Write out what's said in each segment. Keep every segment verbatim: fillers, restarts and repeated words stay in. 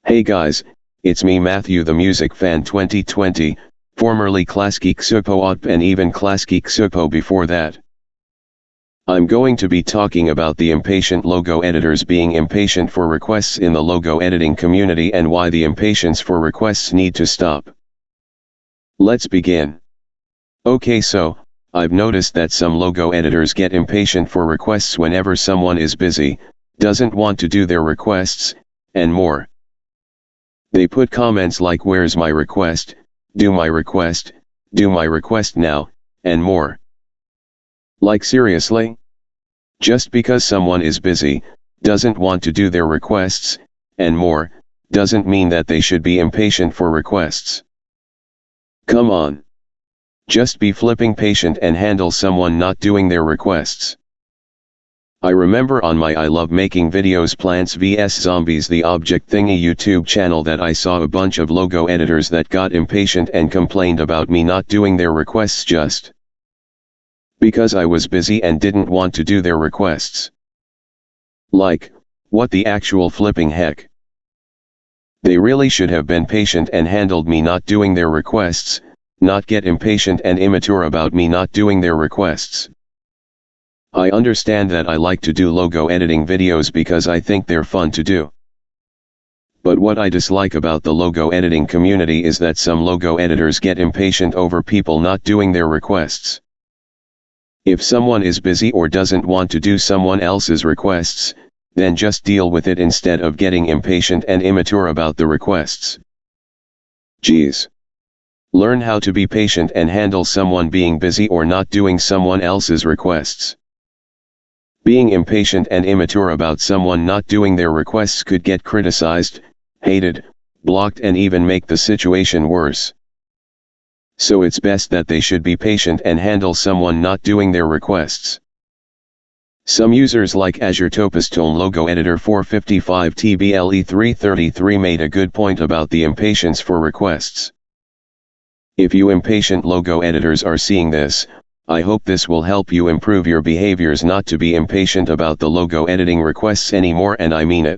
Hey guys, it's me Matthew the Music Fan twenty twenty, formerly Klassgeek Supo and even Klassgeek Supo before that. I'm going to be talking about the impatient logo editors being impatient for requests in the logo editing community and why the impatience for requests need to stop. Let's begin. Okay, so, I've noticed that some logo editors get impatient for requests whenever someone is busy, doesn't want to do their requests, and more. They put comments like "Where's my request?", "Do my request", "Do my request now", and more. Like seriously? Just because someone is busy, doesn't want to do their requests, and more, doesn't mean that they should be impatient for requests. Come on. Just be flipping patient and handle someone not doing their requests. I remember on my I Love Making Videos Plants versus Zombies the Object Thingy YouTube channel that I saw a bunch of logo editors that got impatient and complained about me not doing their requests just because I was busy and didn't want to do their requests. Like, what the actual flipping heck? They really should have been patient and handled me not doing their requests, not get impatient and immature about me not doing their requests. I understand that I like to do logo editing videos because I think they're fun to do. But what I dislike about the logo editing community is that some logo editors get impatient over people not doing their requests. If someone is busy or doesn't want to do someone else's requests, then just deal with it instead of getting impatient and immature about the requests. Jeez. Learn how to be patient and handle someone being busy or not doing someone else's requests. Being impatient and immature about someone not doing their requests could get criticized, hated, blocked and even make the situation worse. So it's best that they should be patient and handle someone not doing their requests. Some users like Azure Topistone Logo Editor four fifty-five T B L E three thirty-three made a good point about the impatience for requests. If you impatient logo editors are seeing this, I hope this will help you improve your behaviors not to be impatient about the logo editing requests anymore, and I mean it.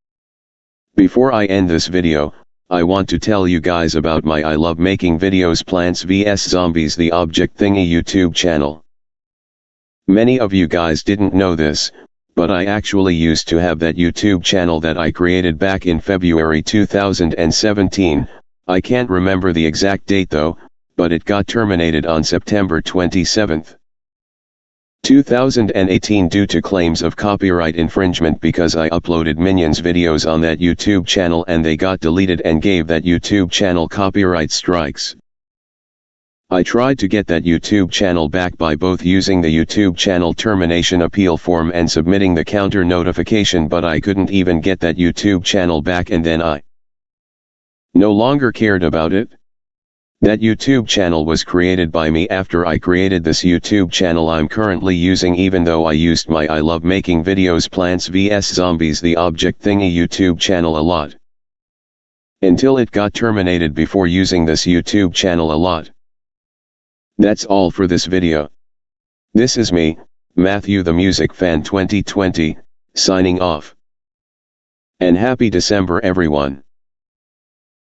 Before I end this video, I want to tell you guys about my I Love Making Videos Plants versus Zombies the Object Thingy YouTube channel. Many of you guys didn't know this, but I actually used to have that YouTube channel that I created back in February two thousand seventeen, I can't remember the exact date though, but it got terminated on September twenty-seventh, two thousand eighteen due to claims of copyright infringement because I uploaded Minions videos on that YouTube channel and they got deleted and gave that YouTube channel copyright strikes. I tried to get that YouTube channel back by both using the YouTube channel termination appeal form and submitting the counter notification, but I couldn't even get that YouTube channel back, and then I no longer cared about it. That YouTube channel was created by me after I created this YouTube channel I'm currently using, even though I used my I Love Making Videos Plants versus Zombies the Object Thingy YouTube channel a lot. Until it got terminated before using this YouTube channel a lot. That's all for this video. This is me, Matthew the Music Fan twenty twenty, signing off. And happy December everyone.